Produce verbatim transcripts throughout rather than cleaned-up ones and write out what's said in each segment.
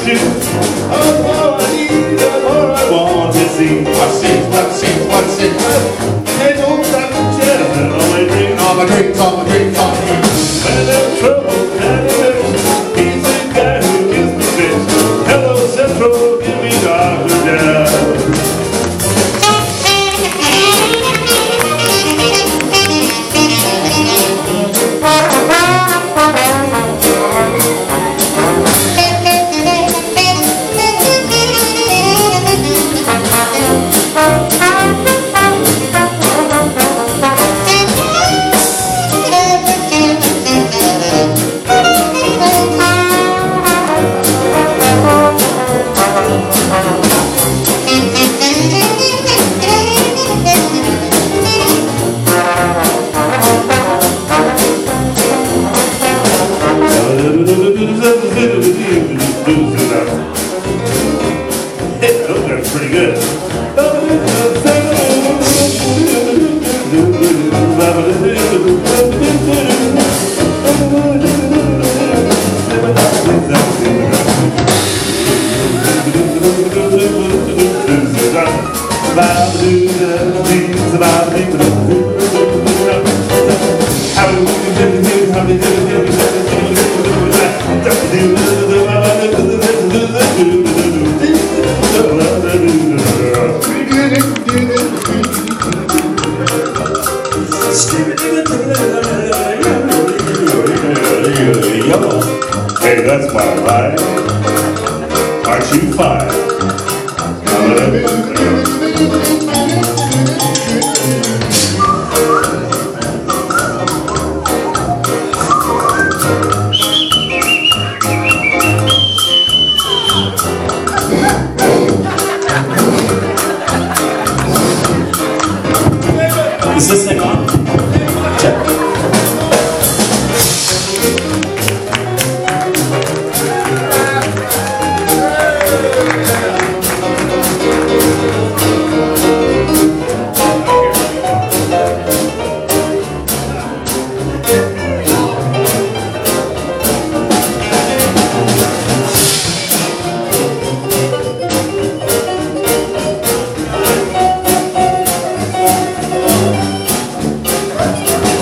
do. Oh, all I need, all I want to see. What's it, what's it, what's it? Hey, don't stop the jazz and all my dreams. All my dreams, all my dreams, all my dreams. When there's trouble and a bitch, he's the guy who gives me bitch. Hello Central, give me Doctor Jazz. That's pretty good. Hey, that's my line. Aren't you fine? Is this thing on? Check.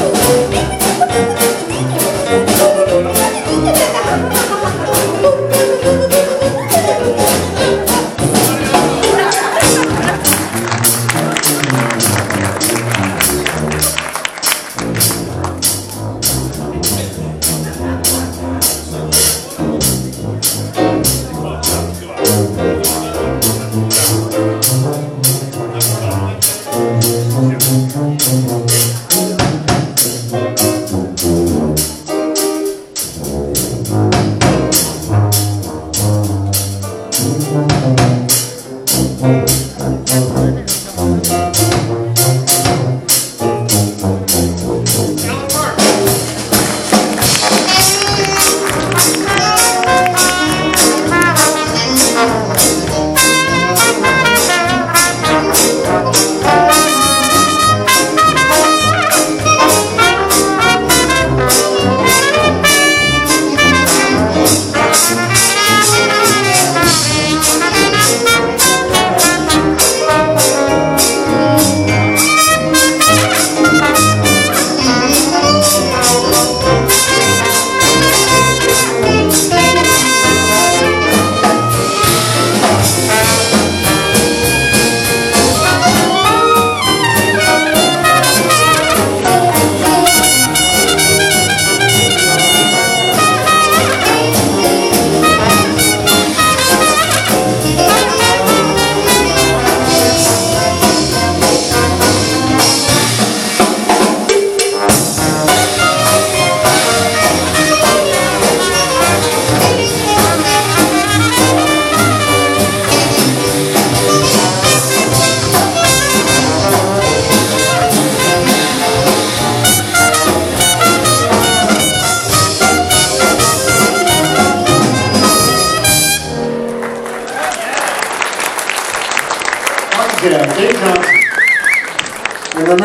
Woo!